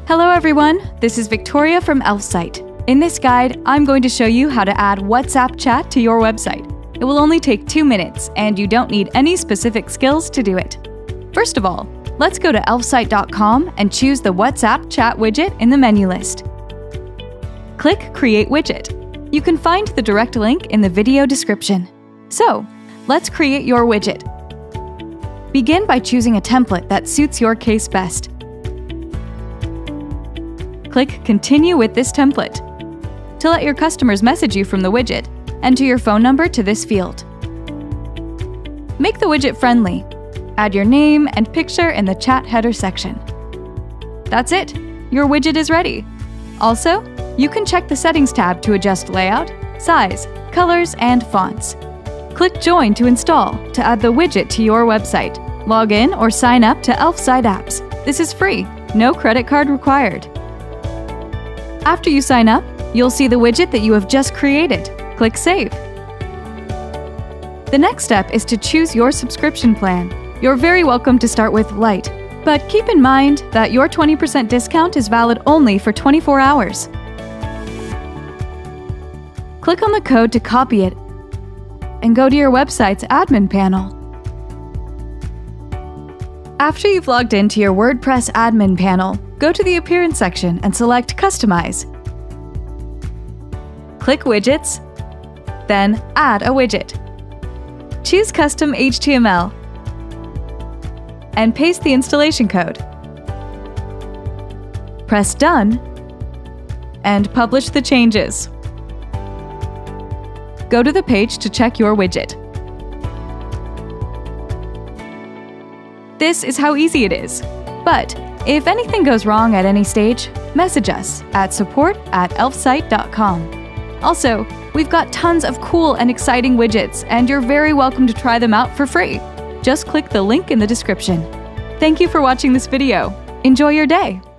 Hello everyone, this is Victoria from Elfsight. In this guide, I'm going to show you how to add WhatsApp chat to your website. It will only take 2 minutes, and you don't need any specific skills to do it. First of all, let's go to elfsight.com and choose the WhatsApp chat widget in the menu list. Click Create Widget. You can find the direct link in the video description. So, let's create your widget. Begin by choosing a template that suits your case best. Click Continue with this template. To let your customers message you from the widget, enter your phone number to this field. Make the widget friendly. Add your name and picture in the chat header section. That's it! Your widget is ready. Also, you can check the Settings tab to adjust layout, size, colors, and fonts. Click Join to install to add the widget to your website. Log in or sign up to Elfsight apps. This is free, no credit card required. After you sign up, you'll see the widget that you have just created. Click Save. The next step is to choose your subscription plan. You're very welcome to start with Lite, but keep in mind that your 20% discount is valid only for 24 hours. Click on the code to copy it and go to your website's admin panel. After you've logged into your WordPress admin panel, go to the Appearance section and select Customize. Click Widgets, then Add a widget. Choose Custom HTML and paste the installation code. Press Done and publish the changes. Go to the page to check your widget. This is how easy it is. But if anything goes wrong at any stage, message us at support@elfsight.com. Also, we've got tons of cool and exciting widgets, and you're very welcome to try them out for free. Just click the link in the description. Thank you for watching this video. Enjoy your day!